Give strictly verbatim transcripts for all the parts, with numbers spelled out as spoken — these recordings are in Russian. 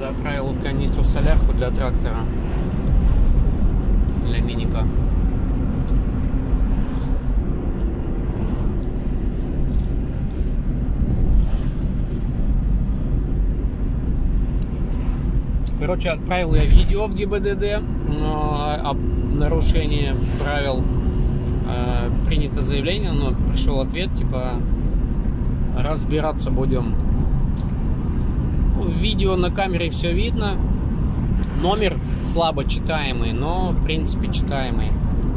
Заправил в канистру солярку для трактора, для миника. Короче, отправил я видео в ГИБДД о нарушении правил. Принято заявление, но пришел ответ, типа, разбираться будем. В видео на камере все видно. Номер слабо читаемый, но в принципе читаемый.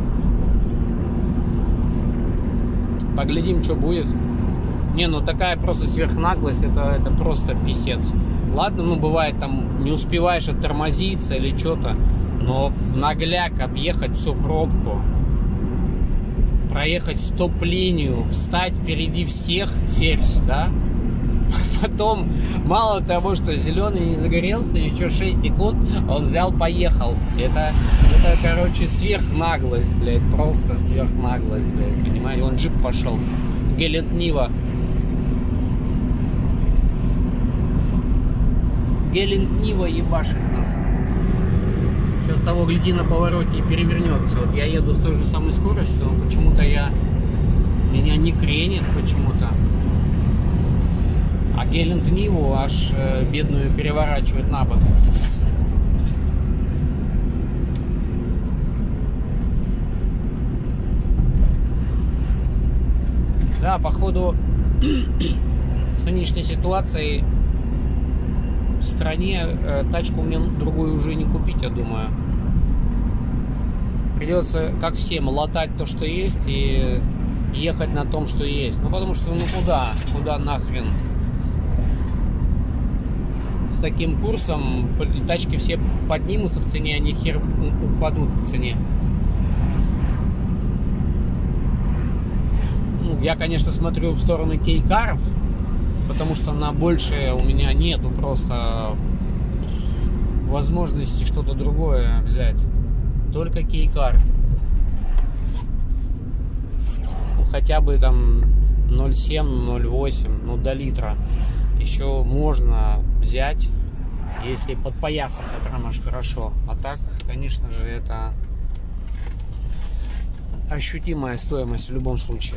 Поглядим, что будет. Не, ну такая просто сверхнаглость, это, это просто писец. Ладно, ну бывает там не успеваешь оттормозиться или что-то, но в нагляк объехать всю пробку, проехать стоп-линию, встать впереди всех, ферзь, да? Потом, мало того, что зеленый не загорелся, еще шесть секунд он взял, поехал. Это, это, короче, сверхнаглость, блядь, просто сверхнаглость, блядь, понимаете? Он джип пошел, Гелент Нива. Гелент Нива ебашит, нахуй. Сейчас того, гляди, на повороте и перевернется. Вот я еду с той же самой скоростью, но почему-то я... Меня не кренит почему-то. А Гелент Ниву аж э, бедную переворачивает на бок. Да, походу, с нынешней ситуацией в стране э, тачку мне другую уже не купить, я думаю. Придется, как всем, латать то, что есть, и ехать на том, что есть. Ну, потому что, ну, куда? Куда нахрен? С таким курсом тачки все поднимутся в цене, они хер упадут в цене. Ну, я, конечно, смотрю в сторону кейкаров, потому что на большее у меня нету просто возможности что-то другое взять. Только кейкар. Ну, хотя бы там ноль семь ноль восемь, ну до литра. Еще можно взять, если подпоясаться прям аж хорошо. А так, конечно же, это ощутимая стоимость в любом случае.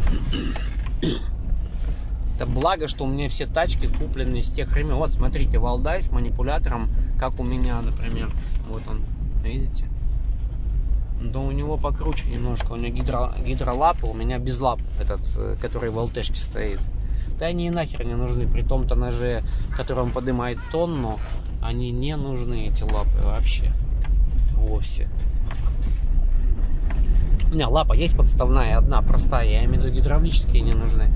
Это благо, что у меня все тачки куплены с тех времен. Вот, смотрите, Валдай с манипулятором, как у меня, например. Вот он, видите? Да у него покруче немножко. У него гидро, гидролапы, у меня без лап, этот, который в ЛТшке стоит. Да они нахер не нужны. При том-то ноже, который он поднимает тонну, они не нужны, эти лапы, вообще. Вовсе. У меня лапа есть подставная, одна простая. Я имею в виду, гидравлические не нужны.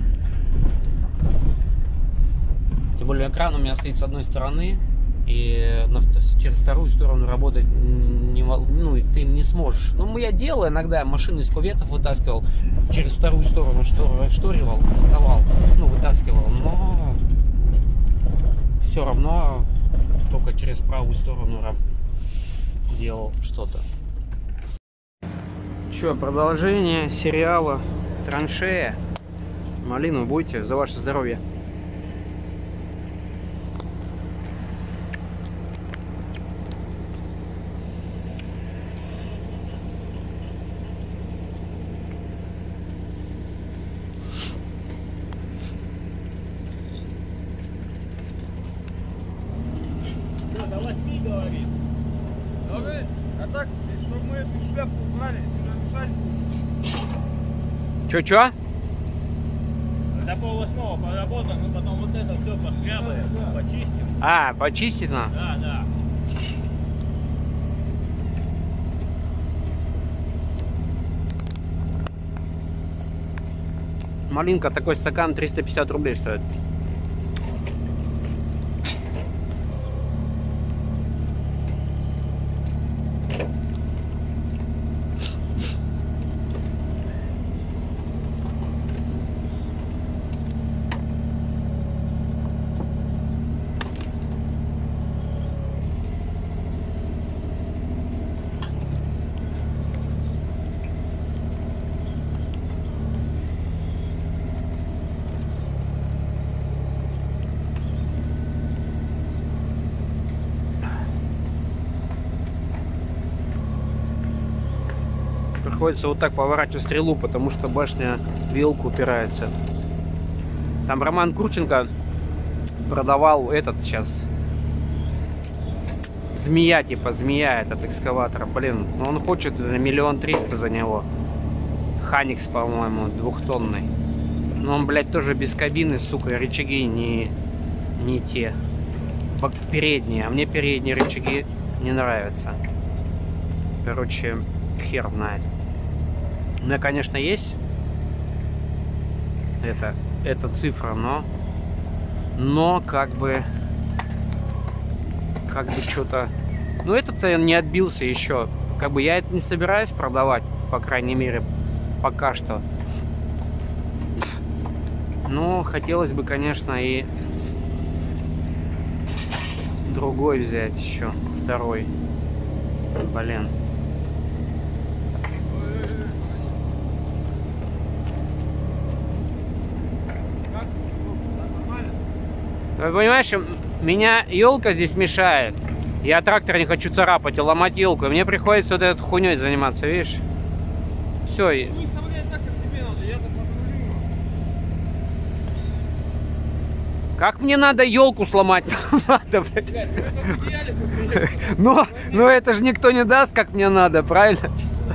Тем более экран у меня стоит с одной стороны, и на, через вторую сторону работать не, ну, ты не сможешь. Ну, я делал иногда, машину из кюветов вытаскивал, через вторую сторону штор, шторивал, доставал, ну, вытаскивал, но все равно только через правую сторону делал что-то. Что, продолжение сериала «Траншея». Малину будете, за ваше здоровье. До восьми говорит. Говорит, а так, чтобы мы эту шляпу убрали, ты намешать будешь. Чё-чё? До пол восьмого поработаем, мы потом вот это все пошкрябаем, да, да. Почистим. А, почистить надо? Да, да. Малинка, такой стакан триста пятьдесят рублей стоит. Приходится вот так поворачивать стрелу, потому что башня в елку упирается. Там Роман Курченко продавал этот сейчас. Змея, типа змея, этот экскаватор. Блин, ну он хочет миллион триста за него. Ханикс, по-моему, двухтонный. Но он, блядь, тоже без кабины, сука, рычаги не, не те. Передние, а мне передние рычаги не нравятся. Короче, хер знает. У меня, конечно, есть это, эта цифра, но но как бы как бы что-то, ну этот-то не отбился еще. Как бы я это не собираюсь продавать, по крайней мере, пока что. Но хотелось бы, конечно, и другой взять еще, второй. Блин. Ты понимаешь, меня елка здесь мешает. Я трактор не хочу царапать и ломать елку. Мне приходится вот этой хуйней заниматься, видишь? Все. Ну, вставляй так, как тебе надо, я там патрулирую. Как мне надо елку сломать? Надо, блядь. Блядь, ну это в идеале, как есть. Но, но это же никто не даст, как мне надо, правильно?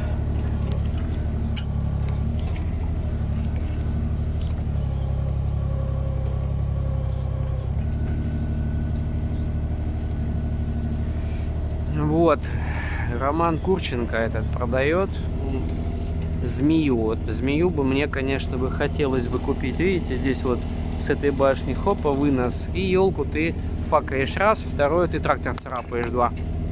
Вот, Роман Курченко этот продает змею. Вот змею бы мне, конечно, бы хотелось бы купить. Видите, здесь вот с этой башни хопа вынос. И елку ты факаешь раз, второе ты трактор царапаешь два.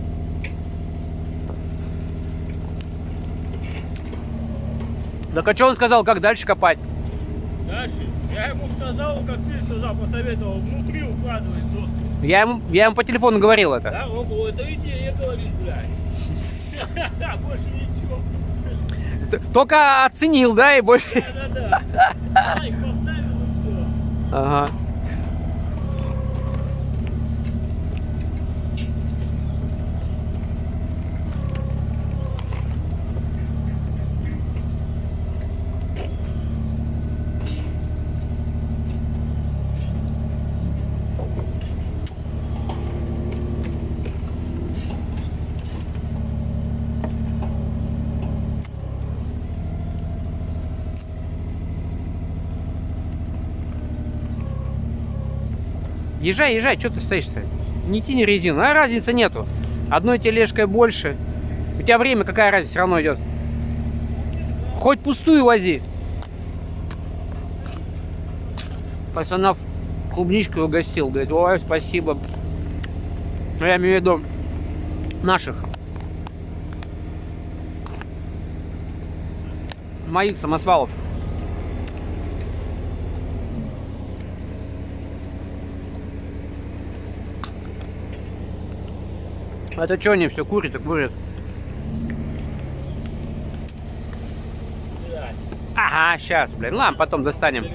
Так а что он сказал, как дальше копать? Дальше. Я ему сказал, как ты сказал, посоветовал, внутри укладывать доску. Я ему, я ему по телефону говорил это. Да, ого, это идея, говорит, блядь. Больше ничего. Только оценил, да, и больше... Да-да-да. Лайк поставил и все. Ага. Езжай, езжай, что ты стоишь-то? Не тяни резину, а разницы нету. Одной тележкой больше. У тебя время, какая разница, все равно идет. Хоть пустую вози. Пацанов клубничкой угостил. Говорит, ой, спасибо. Ну, я имею в виду наших. Моих самосвалов. Это что они все курят и курят? Ага, сейчас, блин. Ладно, потом достанем.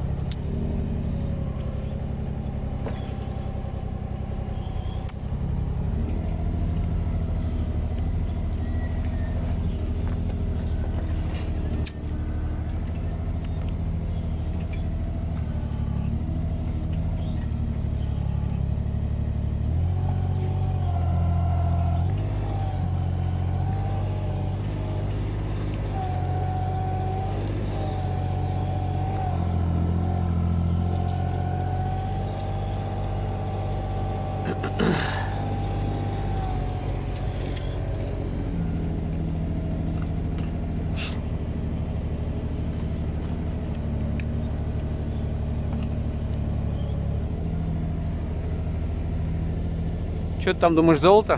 Что ты там думаешь, золото?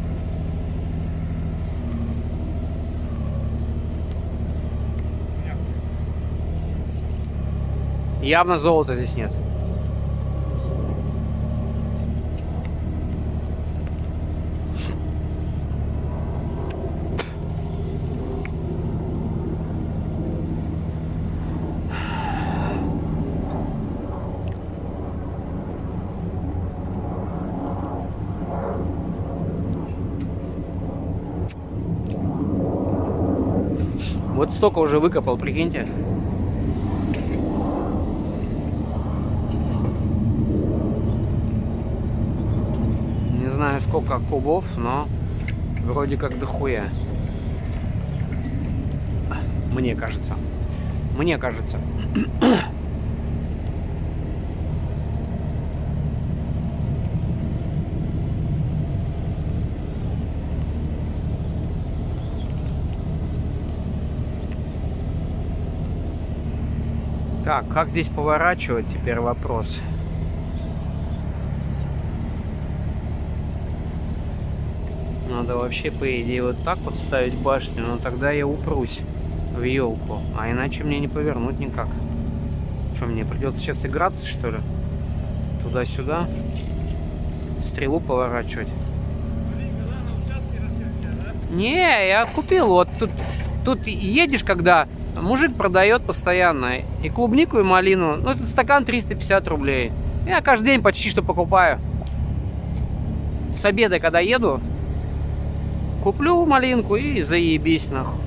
Явно золота здесь нет. Вот столько уже выкопал, прикиньте. Не знаю, сколько кубов, но вроде как дохуя. Мне кажется. Мне кажется. Так, как здесь поворачивать, теперь вопрос. Надо вообще, по идее, вот так вот ставить башню, но тогда я упрусь в елку, а иначе мне не повернуть никак. Что, мне придется сейчас играться, что ли? Туда-сюда. Стрелу поворачивать. Не, я купил. Вот тут, тут едешь, когда мужик продает постоянно и клубнику, и малину. Ну, этот стакан триста пятьдесят рублей. Я каждый день почти что покупаю. С обеда, когда еду, куплю малинку и заебись нахуй.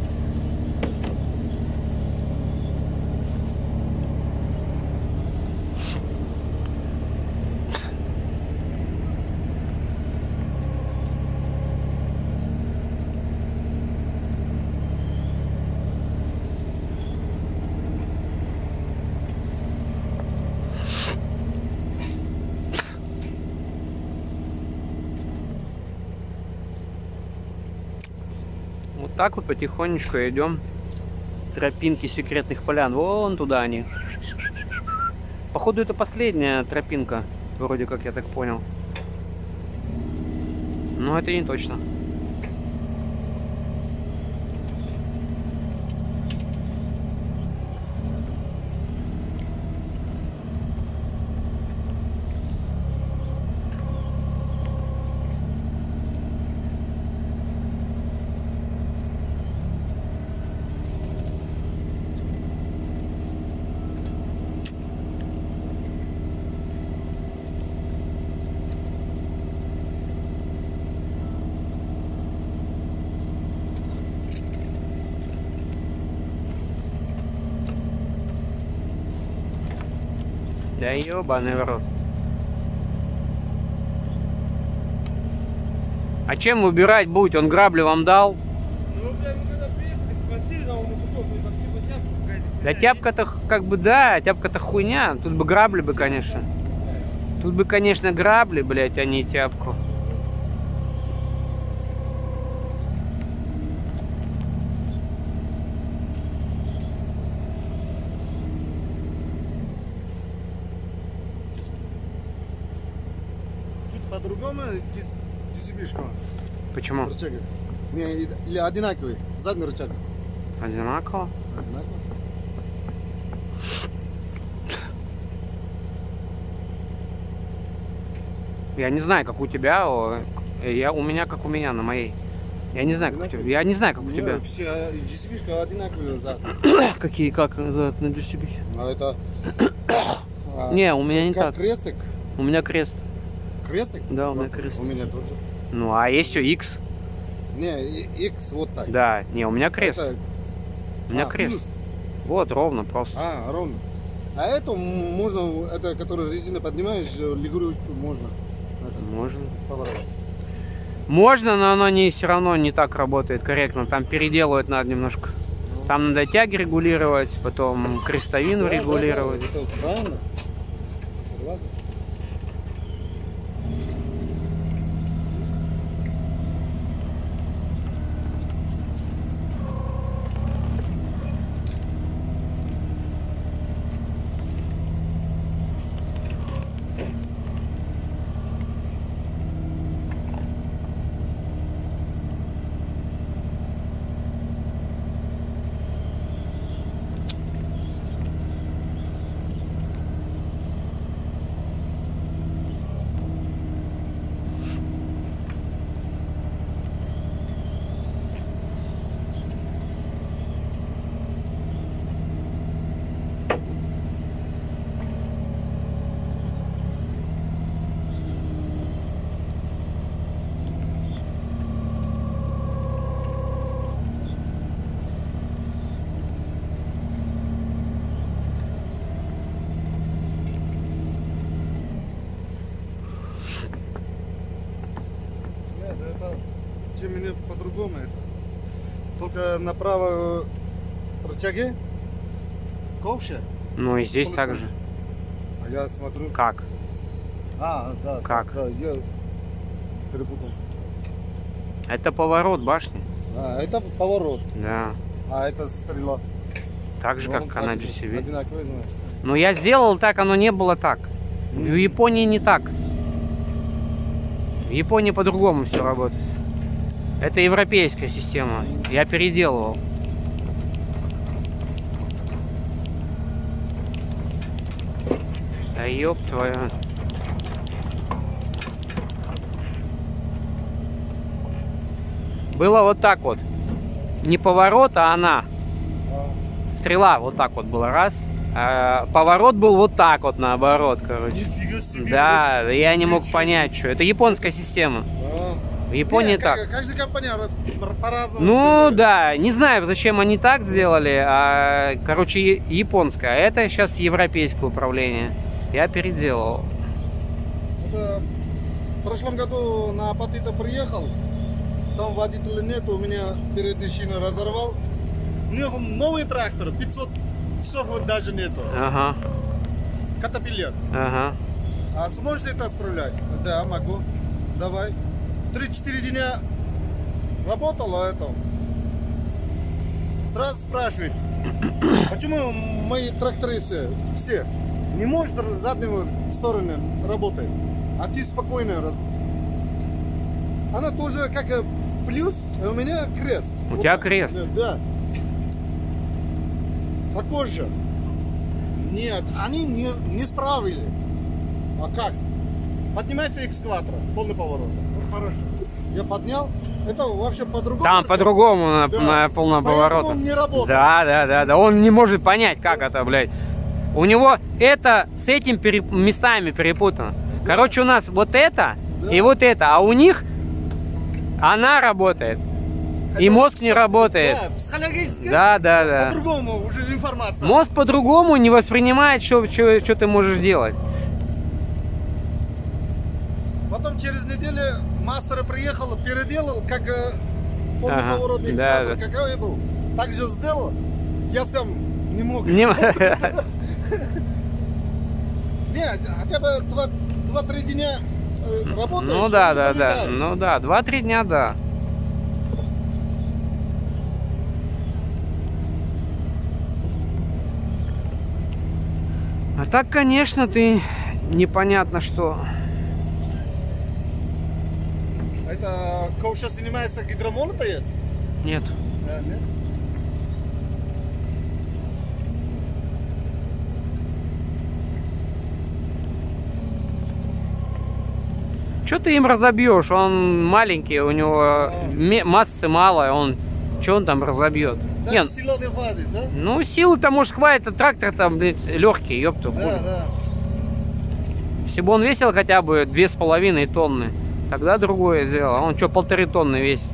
Вот так вот потихонечку идем. Тропинки секретных полян. Вон туда они. Походу, это последняя тропинка. Вроде как, я так понял. Но это не точно. Да ебаный в рот. А чем выбирать будете? Он грабли вам дал? Ну, бля, мы когда приехали, спросили, там у мужиков, ну, там типа тяпка какая-то. Да тяпка-то как бы да, тяпка-то хуйня. Тут бы грабли бы, конечно. Тут бы, конечно, грабли, блять, а не тяпку. Чуть по-другому дисциплишка. Почему? Рычаги. Не, или одинаковый. Задний рычаг. Одинаково. Одинаково. Я не знаю, как у тебя, о, я, у меня как у меня на моей. Я не знаю, как у тебя. Я не знаю, как у тебя. Все дисциплишка одинаковые зад. Какие, как за на дисциплине? А это... Не, у меня не как так. крестик. У меня крест. Крестик? Да, у меня Просто крест. У меня тоже. Ну, а есть еще X. Не, X вот так. Да, не, у меня крест. Это... У меня а, крест. плюс. Вот, ровно, просто. А, ровно. А это можно, это, который резину поднимаешь, регулировать можно. Это, Можно. поворот. Можно, но оно не все равно не так работает корректно. Там переделывать надо немножко. Там надо тяги регулировать, потом крестовину Да, регулировать. Да, да, это правильно. Согласен. по-другому это. Только направо рычаги. Ковша. Ну и здесь Колесо. так же. А я смотрю. Как? А, да. Как? Да, я перепутал. Это поворот башни. А, это поворот. Да. А это стрела. Так же, Ну, как она так же, джи си би. одинаковые, значит. Но я сделал так, оно не было так. В Японии не так. В Японии по-другому все работает. Это европейская система. Я переделывал. Да ёб твою. Было вот так вот. Не поворот, а она. А, Стрела вот так вот была. Раз. А поворот был вот так вот наоборот, короче. нифига себе. Да, я не мог Ничего. понять, что. Это японская система. А. В Японии Не, так. ка- Каждая компания р- по-разному. Ну сделает. да, не знаю, зачем они так сделали, а, короче, я- японская. А это сейчас европейское управление. Я переделал. Это в прошлом году на Апатита приехал, там водителя нет, у меня передняя шина разорвал. У него новый трактор, пятьсот часов вот даже нету. Ага, Катапиллер. ага. А сможете это справлять? Да, могу. Давай. Три-четыре дня работал, а это... Сразу спрашивает, почему мои трактористы все не может заднюю сторону работать, а ты спокойно раз... Она тоже как э, плюс, а у меня крест. У Вот тебя так. крест? Да. Такой же. Нет, они не, не справили. А как? Поднимается экскаватор, полный поворот. Ну, хорошо. Я поднял. Это вообще по-другому. Там по-другому на, Да. на полном Поэтому повороте. он не работает. Да, да, да, да. Он не может понять, как это, блядь. У него это с этим пере- местами перепутано. Короче, у нас вот это Да. и вот это, а у них она работает. И Это мозг не псих- работает. Да, психологически. Да, да, да. По-другому уже информация. Мозг по-другому не воспринимает, что ты можешь делать. Потом через неделю мастер приехал, переделал, как э, полный Ага, поворотный да, экскаватор, да. какой был. Так же сделал. Я сам не мог. Не- Нет, хотя бы два- два-три дня э, работаешь. Ну да, уже да, да. привыкаешь. Ну да, два-три дня, да. А так, конечно, ты непонятно что. Это Ковша занимается гидромолото есть? Нет. Да, нет? Что ты им разобьешь? Он маленький, у него ме- массы мало, он что он там разобьет? Даже Нет, сила не хватит, да? ну силы-то может хватит, а трактор там, блядь, легкий, ёпта, хули. Да, да. Если бы он весил хотя бы две с половиной тонны, тогда другое дело. А он что, полторы тонны весит?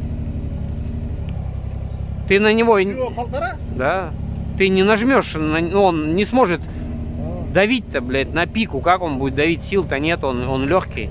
Ты на него, и- Всего полтора? да, ты не нажмешь, на- ну, он не сможет А. давить-то, блядь, на пику. Как он будет давить? Сил-то нет, он, он легкий.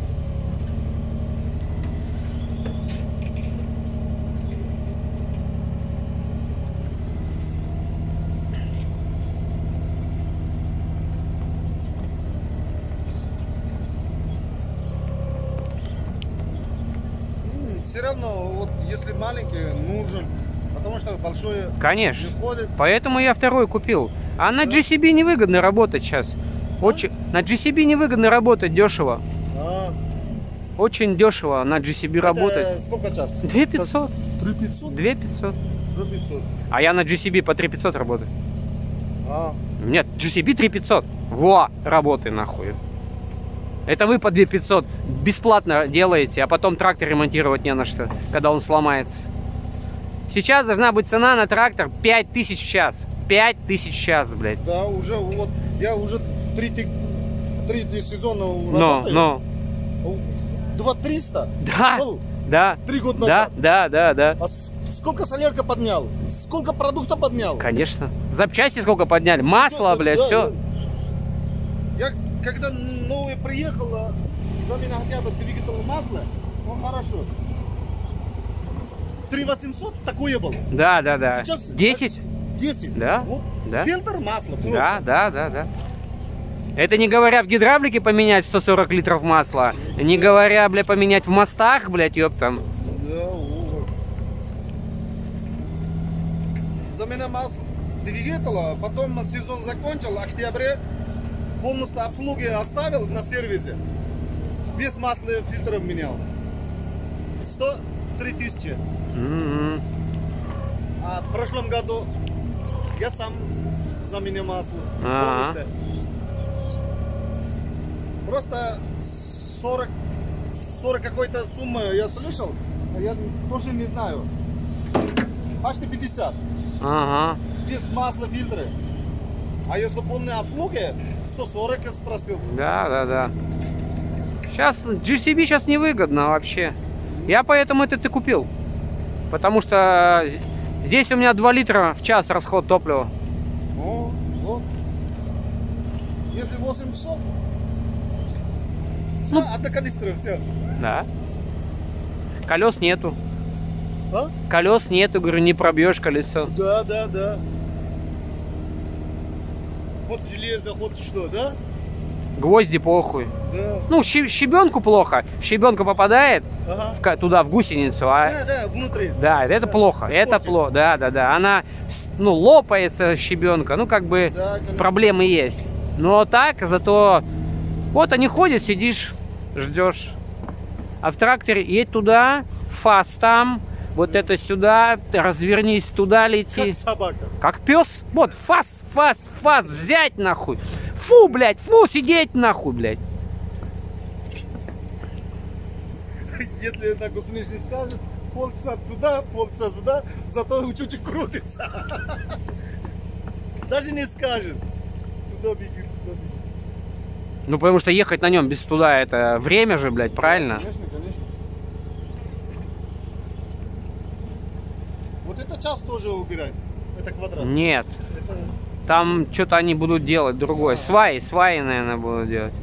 Все равно, вот если маленький, нужен. Потому что большое Конечно. не входит. Поэтому я второй купил. А на джи си би невыгодно работать сейчас. Очень, на джи си би невыгодно работать дешево. А, Очень дешево на джи си би работать. это сколько час? две пятьсот. три пятьсот? две пятьсот. две пятьсот. А я на джи си би по три пятьсот работаю. А, Нет, джи си би три пятьсот. Во, работай нахуй. Это вы по две пятьсот бесплатно делаете, а потом трактор ремонтировать не на что, когда он сломается. Сейчас должна быть цена на трактор пять тысяч в час. пять тысяч в час, блядь. да, уже вот, я уже третий, третий сезон Но, работаю. но. два триста? Да, Был да, три года да, назад. да, да, да. А с- сколько солярка поднял? Сколько продукта поднял? Конечно. Запчасти сколько подняли? Масло, Да, блядь, да, все. Я когда новый приехал, замена хотя бы двигатель масла, ну хорошо. три восемьсот такое было. Да, да, да. Сейчас десять? десять. Да? Вот. Да. Фильтр масла. Просто. Да, да, да, да. Это не говоря в гидравлике поменять сто сорок литров масла, не говоря, бля, поменять в мостах, блядь, ёб там. Да, вот. Замена масла двигателя, потом сезон закончил, в октябре полностью обслуги оставил на сервисе. Без масла фильтров менял. сто три тысячи. Mm-hmm. А в прошлом году я сам заменил масло. А-а-а. Полностью. Просто сорок, сорок какой-то суммы я слышал, я тоже не знаю. Почти пятьдесят. Ага. Без масла фильтры. А если полные обслуги, сто сорок я спросил. Да, да, да. Сейчас джи си би сейчас невыгодно вообще. Я поэтому этот и купил. Потому что здесь у меня два литра в час расход топлива. О, вот. Если восемь часов, все, Ну, одна канистра, все. Да. Колес нету. А? Колес нету, говорю, не пробьешь колесо. Да, да, да. Хоть железо, хоть что, да? Гвозди похуй. Да. Ну, щи- щебенку плохо. Щебенка попадает Ага. в ка- туда, в гусеницу, а... Да, да, внутри. Да, это Да, плохо, это испортит. плохо, да, да, да. Она, ну, лопается щебенка, ну, как бы Да, конечно. проблемы есть. Но так, зато вот они ходят, сидишь, ждешь. А в тракторе едь туда, фас там, вот это сюда, развернись туда, лети. Как собака. Как пес. Вот, фас, фас, фас, взять нахуй. Фу, блядь, фу, сидеть нахуй, блядь. Если на гусеничный скажет, полчаса туда, полчаса сюда, зато чуть-чуть крутится. Даже не скажет. Туда бегит, сюда бегит. Ну, потому что ехать на нем без туда, это время же, блядь, правильно? Конечно, конечно. Вот это час тоже убирать. Это квадрат. Нет. Это... Там что-то они будут делать другое. Сваи, сваи, наверное, будут делать.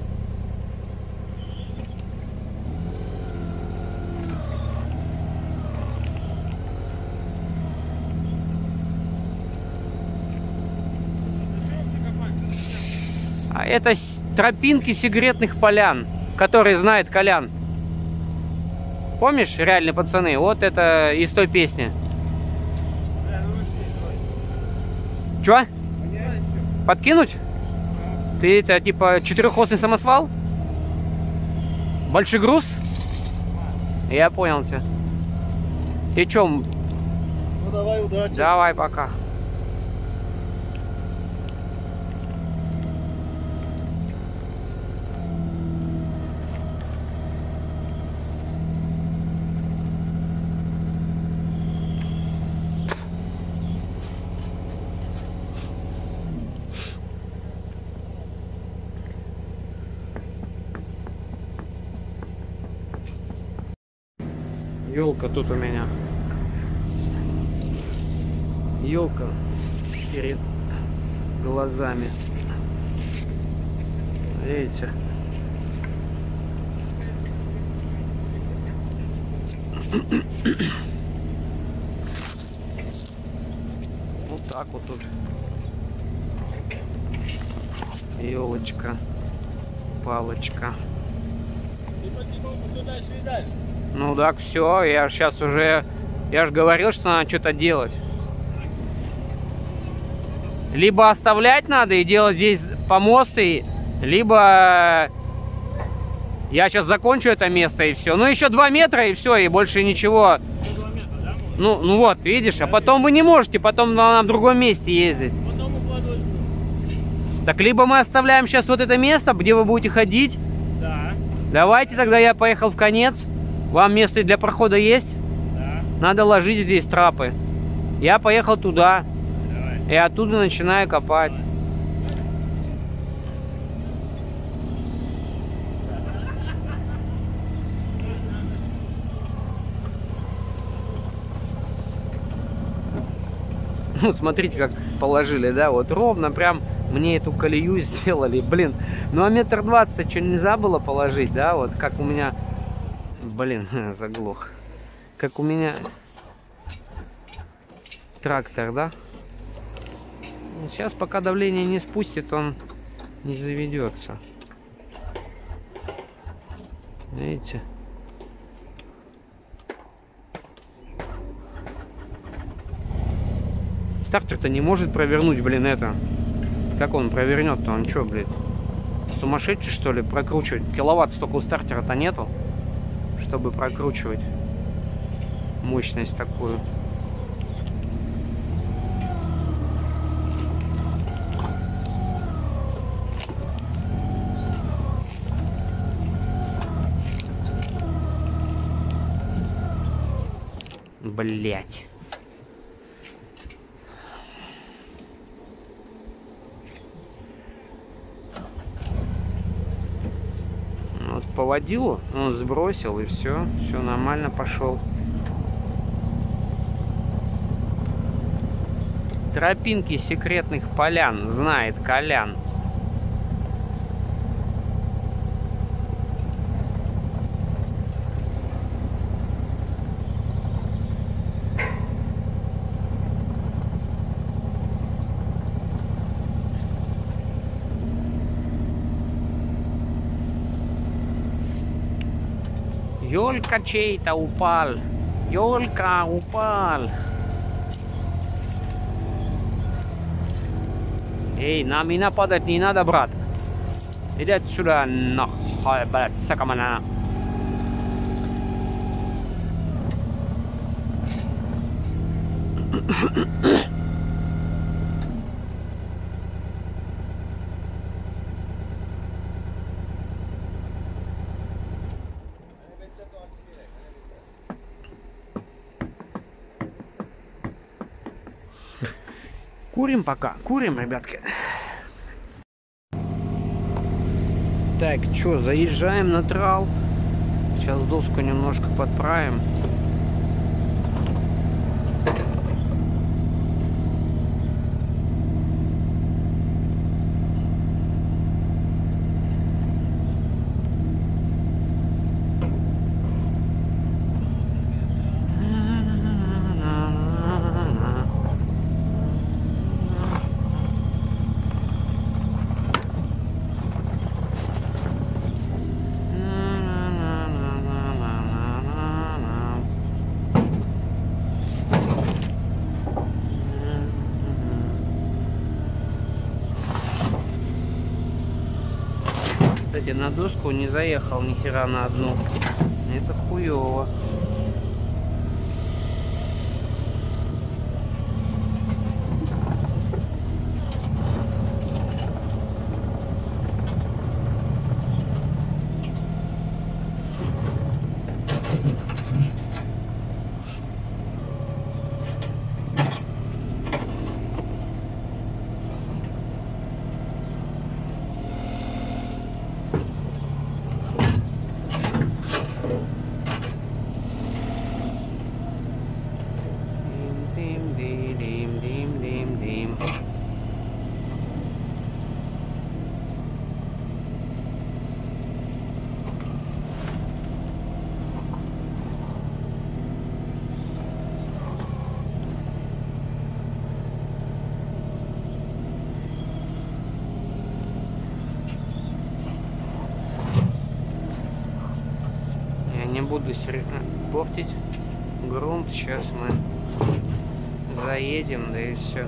А это с- тропинки сигаретных полян, которые знает Колян. Помнишь, реальные пацаны? Вот это из той песни. Чё? Подкинуть? Ты это типа четырехосный самосвал? Большой груз? Я понял тебя. Ты чё? Ну давай, удачи. Давай, пока. Елка тут у меня. Елка перед глазами. Видите? Вот так вот тут. Елочка, палочка. Ну так, все, я сейчас уже, я же говорил, что надо что-то делать. Либо оставлять надо и делать здесь помосты, либо я сейчас закончу это место и все. Ну еще два метра и все, и больше ничего. Ну, ну вот, видишь, а потом вы не можете, потом нам в другом месте ездить. Так либо мы оставляем сейчас вот это место, где вы будете ходить. Да. Давайте тогда я поехал в конец. Вам место для прохода есть? Да. Надо ложить здесь трапы. Я поехал туда. Давай. И оттуда начинаю копать. Ну, смотрите, как положили, да, вот ровно прям мне эту колею сделали, блин. Ну, а метр двадцать что нельзя было положить, да, вот как у меня, блин, заглох. Как у меня трактор, да? Сейчас, пока давление не спустит, он не заведется. Видите? Стартер-то не может провернуть, блин, это. Как он провернет-то? Он что, блин, сумасшедший, что ли, прокручивать? Киловатт столько у стартера-то нету, чтобы прокручивать мощность такую. Блять. Вот поводил, он сбросил, и все, все нормально, пошел. Тропинки секретных полян знает Колян. Ёлька чей-то упал. Ёлька упал. Эй, на меня падать не надо, брат. Иди отсюда, нахуй, блядь, сакамана. Курим пока, курим, ребятки. Так, что, заезжаем на трал. Сейчас доску немножко подправим. Кстати, на доску не заехал ни хера на одну. Это хуёво. Не буду портить грунт. Сейчас мы заедем, да и все.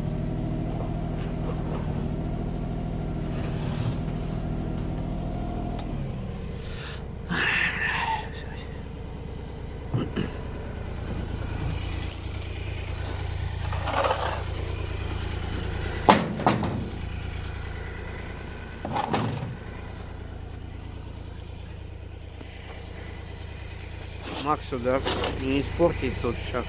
Максу, да, не испортить тут все.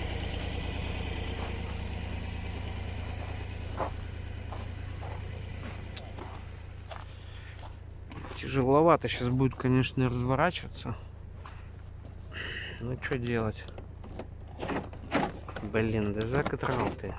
Тяжеловато сейчас будет, конечно, разворачиваться. Ну, что делать? Блин, да закатрал ты.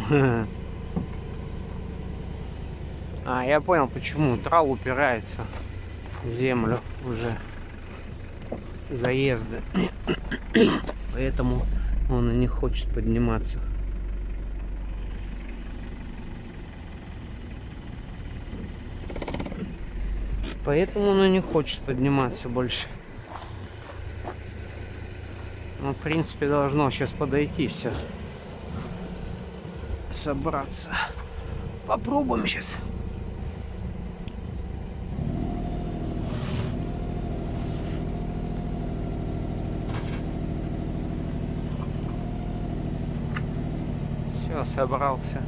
А, я понял, почему. Трал упирается в землю уже. Заезды. Поэтому он и не хочет подниматься. Поэтому он и не хочет подниматься больше. Ну, в принципе, должно сейчас подойти все. Собраться. Попробуем сейчас. Все, собрался.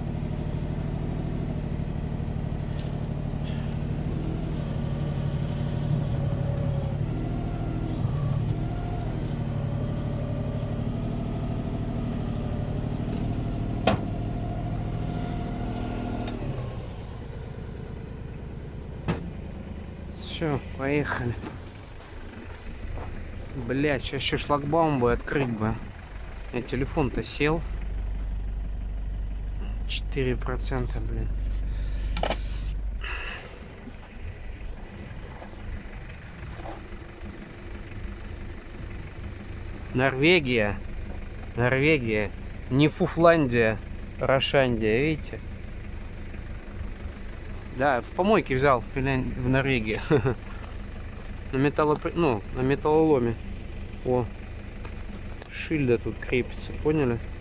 Все, поехали. Блять, сейчас еще шлагбаум бы открыть бы. У меня телефон-то сел. четыре процента, блин. Норвегия. Норвегия. Не Фуфландия, Рошандия, видите? Да, в помойке взял в, Финлянд... в Норвегии. На металлопри... ну, на металлоломе. О, шильда тут крепится, поняли?